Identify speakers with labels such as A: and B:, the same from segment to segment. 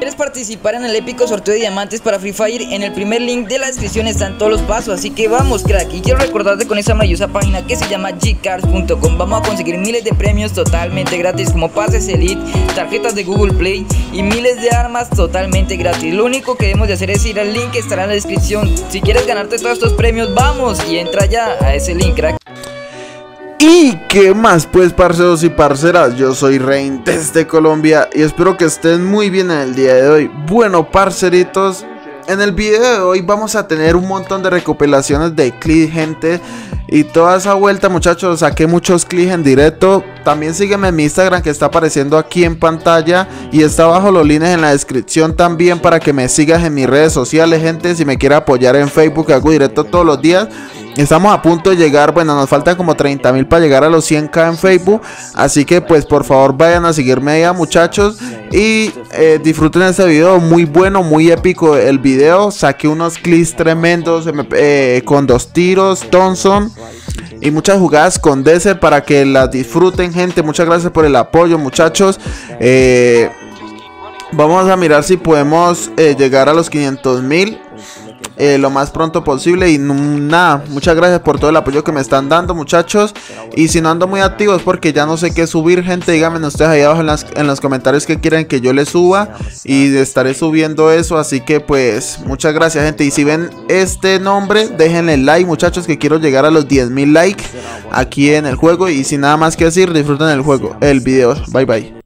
A: ¿Quieres participar en el épico sorteo de diamantes para Free Fire? En el primer link de la descripción están todos los pasos, así que vamos, crack. Y quiero recordarte con esa maravillosa página que se llama gcards.com. Vamos a conseguir miles de premios totalmente gratis, como pases Elite, tarjetas de Google Play y miles de armas totalmente gratis. Lo único que debemos de hacer es ir al link que estará en la descripción. Si quieres ganarte todos estos premios, vamos y entra ya a ese link, crack.
B: ¿Y qué más pues, parceros y parceras? Yo soy Rain desde Colombia y espero que estén muy bien en el día de hoy. Bueno, parceritos, en el video de hoy vamos a tener un montón de recopilaciones de clips, gente, y toda esa vuelta, muchachos. Saqué muchos clips en directo. También sígueme en mi Instagram, que está apareciendo aquí en pantalla y está abajo los links en la descripción también, para que me sigas en mis redes sociales, gente. Si me quieres apoyar en Facebook, hago directo todos los días. Estamos a punto de llegar, bueno, nos faltan como 30.000 para llegar a los 100k en Facebook. Así que pues por favor vayan a seguirme ya, muchachos. Y disfruten este video, muy bueno, muy épico el video. Saqué unos clips tremendos con 2 tiros, Thompson y muchas jugadas con Desert, para que las disfruten, gente. Muchas gracias por el apoyo, muchachos. Vamos a mirar si podemos llegar a los 500.000 lo más pronto posible. Y nada, muchas gracias por todo el apoyo que me están dando, muchachos. Y si no ando muy activo es porque ya no sé qué subir, gente. Díganme ustedes ahí abajo en los comentarios que quieren que yo les suba, y estaré subiendo eso. Así que pues muchas gracias, gente. Y si ven este nombre, déjenle like, muchachos, que quiero llegar a los 10.000 likes aquí en el juego. Y sin nada más que decir, disfruten el juego, el video. Bye bye.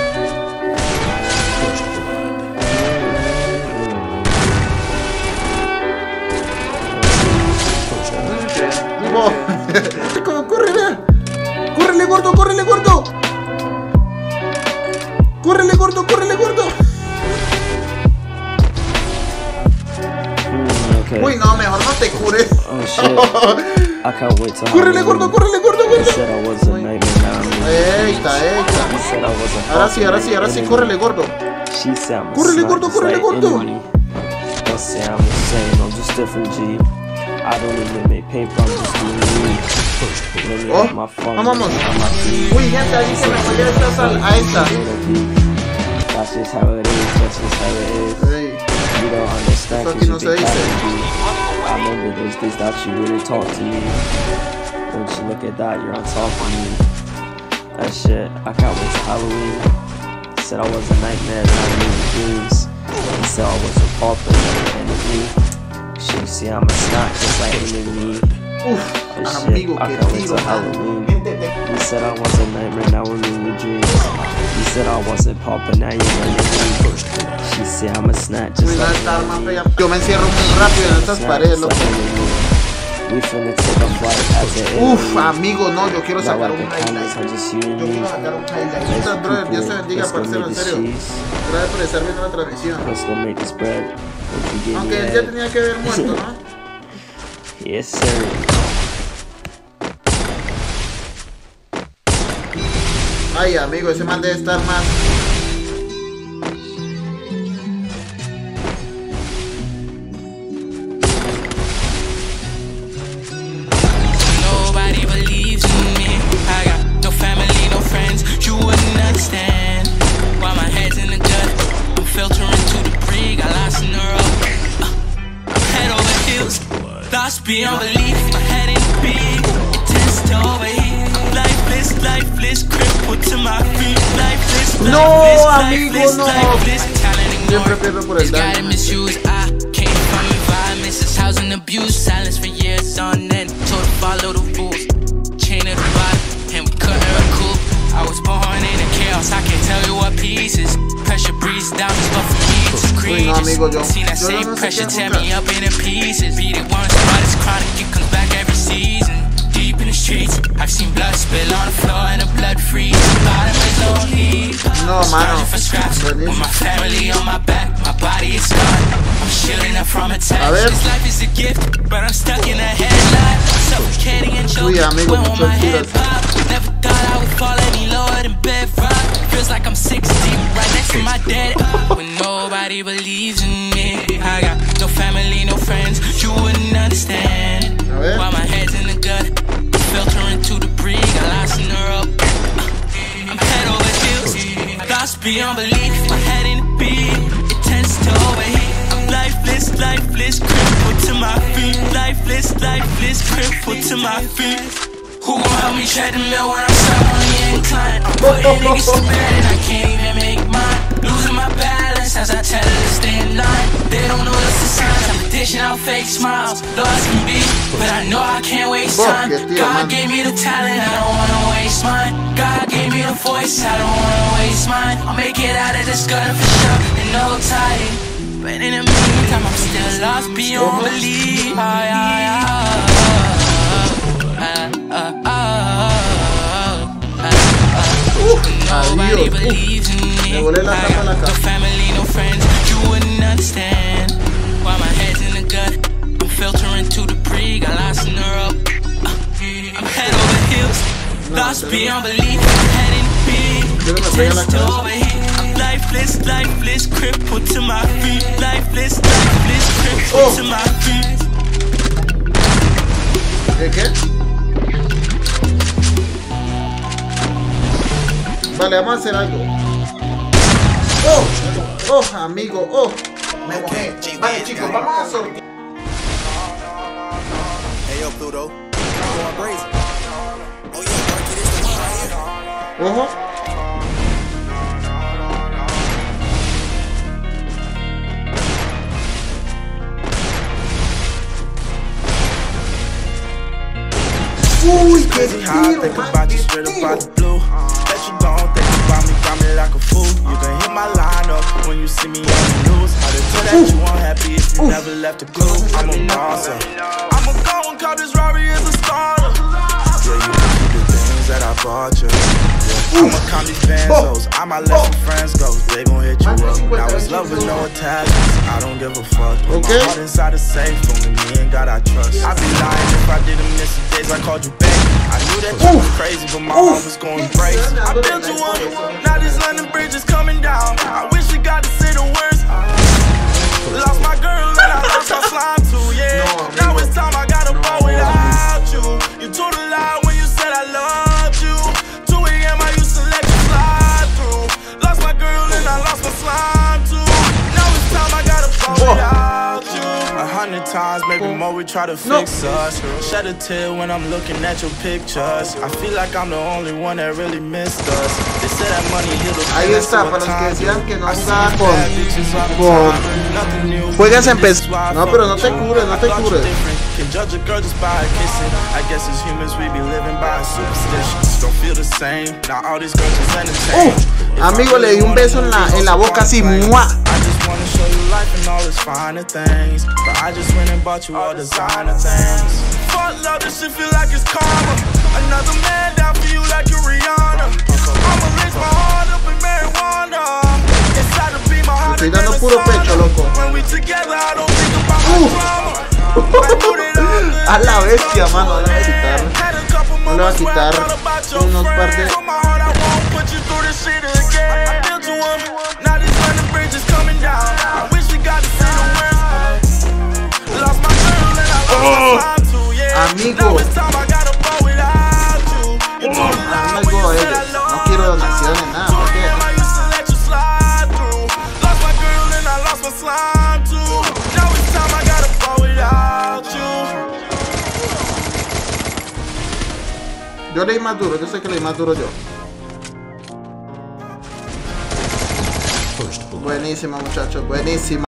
B: ¿Cómo córrele? ¡Córrele, gordo! ¡Córrele, gordo! ¡Córrele, gordo! ¡Córrele, gordo! Uy, no, mejor no te cures. ¡Córrele, gordo! ¡Córrele, gordo! Ahora sí, córrele, gordo. ¡Córrele, gordo! ¡Córrele, gordo! Oh, vamos. Uy, gente, ahí se me fue a esta. Hey, esto aquí no se dice.
C: See, I'm a snot just like me.
B: Amigo,
C: I can't wait till Halloween. You said I was a nightmare, now we're in your dreams. You said I wasn't popping, now you're running me. She said I'm a snot just like me.
B: Yo me encierro muy rápido en estas paredes, loco.
C: We finna take a flight as it is.
B: Uf, amigo, no, yo quiero sacar un highlight. Yo quiero sacar un highlight. Muchas brother, Dios te bendiga, parcero, en serio. Gracias por estar viendo la transmisión.
C: Let's go make this bread.
B: Aunque él ya tenía que haber muerto, ¿no?
C: Yes, sir.
B: Ay, amigo, ese man debe estar más.
D: Nobody believes in me. I got no family, no friends. You wouldn't understand. While my head's in the gut, I'm filtering to the brig. I lost in the road. Head over heels. Lost beyond belief. My head in the big. It tends to overheat. Lifeless, crippled to my feet. Lifeless, lifeless.
B: Siempre pierdo por el daño.
D: I came from environments that's housing abuse. Silence for years on end. Told to follow the rules. Chain at the bottom, and we couldn't recoup. I was born in a chaos. I can't tell you what pieces. Pressure breathes down this buffalo beats. Creatures. Seen that same pressure tear me up into pieces. Beat it once, but it's chronic. It comes back every season. Deep in the streets, I've seen blood spill on the floor and the blood freeze. Bottom is lonely.
B: No, mano.
D: For scraps. With my family on my back, my body is scarred. I'm shielding up from attacks. This life is a gift, but I'm stuck in a headlight. Suffocating and choking. When will my head pop? Never thought I would fall any lower than bedrock. Feels like I'm 6 deep, right next to my dead. When nobody believes in me. I got no family, no friends. You wouldn't understand. While my head's in the gut, filtering to the brig. I lost in the rope. I'm head over heels. Lost beyond belief. My head in the beat. lifeless, crippled to my feet. Who gon' help me tread the mill when I'm stuck on the incline? I'm putting niggas to bed and I can't even make mine. Losing my balance as I tell her to stay in line. They don't notice the signs, I'm dishing out fake smiles. Lost can be, but I know I can't waste time. God gave me the talent, I don't wanna waste mine. God gave me the voice, I don't wanna waste mine. I'll make it out of this gutter for sure, and no tight. But in the meantime, I'm still lost beyond belief. Nobody believes in me. No family, no friends. You wouldn't understand why my head's in the gut. I'm filtering to the pre, got lost in the rope. I'm head over heels, lost beyond belief. Head in the beat, test over here. I'm lifeless, crippled to my feet. Lifeless, crippled to my feet.
B: ¿Qué? Vale, vamos a hacer algo. Oh, amigo, oh. Me mojé. Vale, chicos, vamos a sortear.
E: Hey, yo, Pluto. I'm going crazy. Oh, yeah, Marky, this the one right here.
B: Ojo. Uy, qué tiro,
F: Got me like a fool. You can hit my line up when you see me on the news. How to tell that you unhappy if you never left a clue. I'm a boss up. I'm a go and call this Rory as a starter. Yeah, you can keep the things that I bought you. Yeah, I'ma count these benzos. I might let some friends go. They gon' hit you up. Now it's love with no attachments. I don't give a fuck. Put my heart inside a safe. Only me and God I trust. I'd be lying if I didn't miss the days I called you back. I knew that you was crazy, but my heart was going crazy. I built you up. Now this London Bridge is coming down. I wish we got to say the worst. Lost my girl and I lost my slime too, yeah. Now it's time I gotta fall without you. You told a lie when you said I loved you. 2 AM I used to let you slide through. Lost my girl and I lost my slime too. Now it's time I gotta fall without you. 100 times, maybe more, we try to fix us. Shed a tear when I'm looking at your pictures. I feel like I'm the only one that really missed us. They say that money heal the
B: ahí está, para los que decían que no jugaba con juegas en pez. No, pero no te cubres, no te cubres.
F: Can judge a girl just by her kissing. I guess as humans we be living by a superstition. Don't feel the same. Now all these girls just entertain.
B: Amigo, le di un beso en la boca así. ¡Mua!
F: I just wanna show you life and all its finer things. But I just went and bought you all designer things. Fuck love, this shit feel like it's karma. Another man down for you like a Rihanna. I'ma raise my heart up in marijuana. Inside to be my heart.
B: Estoy dando puro pecho, loco.
F: When we together, I don't think about my drama.
B: A la bestia, mano, no le voy a quitar. No le voy a quitar unos par de. Amigo. Amigo, no quiero donaciones, nada. ¿Por qué? Yo leí más duro, yo sé que leí más duro yo. Buenísima, muchachos, buenísima.